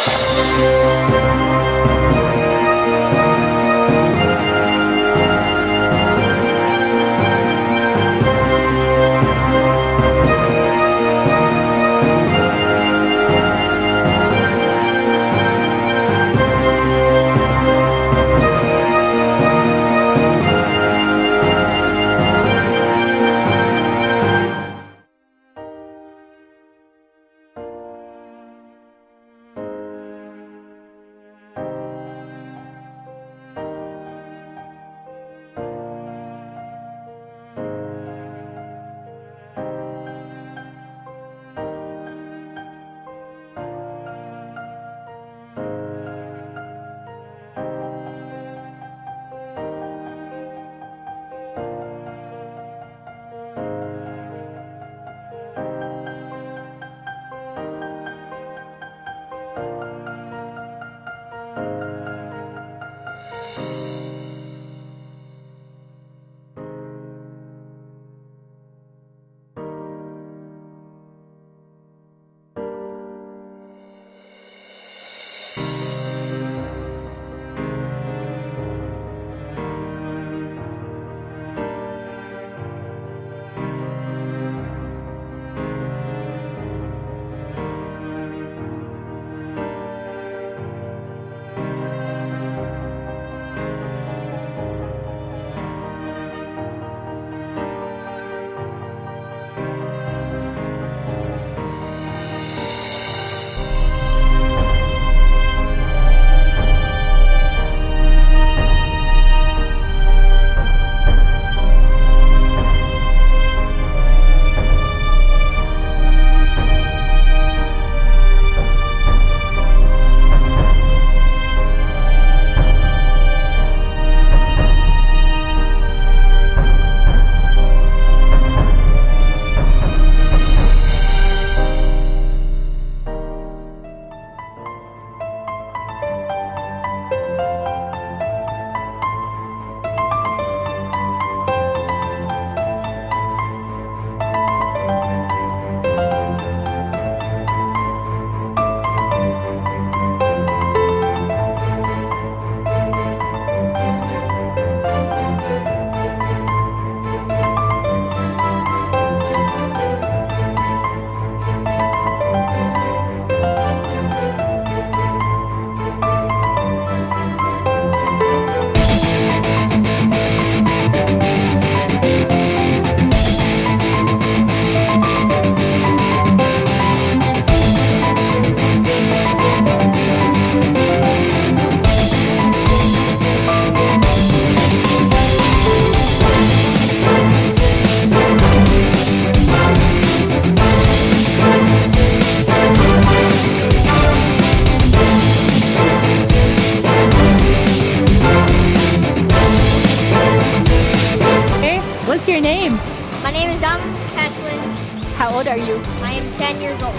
What's your name? My name is Dom Caslins. How old are you? I am 10 years old.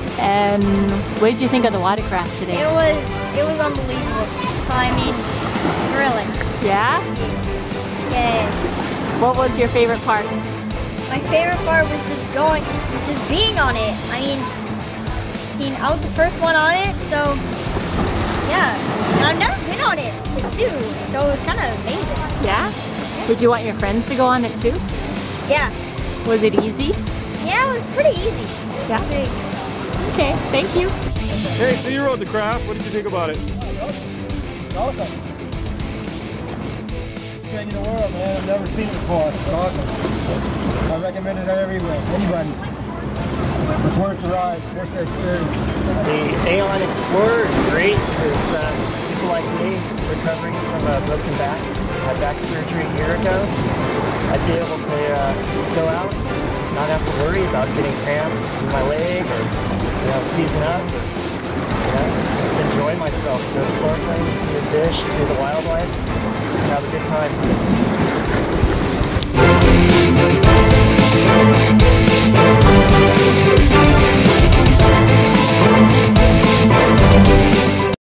And what did you think of the watercraft today? It was unbelievable. I mean, thrilling. Yeah? Yeah. What was your favorite part? My favorite part was just being on it. I mean, I was the first one on it, so yeah. And I've never been on it too, so it was kind of amazing. Yeah? Did you want your friends to go on it too? Yeah. Was it easy? Yeah, it was pretty easy. Yeah? Okay, thank you. Hey, so you rode the craft. What did you think about it? It's awesome. Thing in the world, man. I've never seen it before. It's awesome. I recommend it everywhere. Anybody. It's worth the ride. It's worth the experience. The Aeon Explorer is great because people like me recovering from a broken back. Had back surgery a year ago. I'd be able to go out, not have to worry about getting cramps in my leg or seizing up. Or, just enjoy myself. Go snorkeling, see the fish, see the wildlife, just have a good time.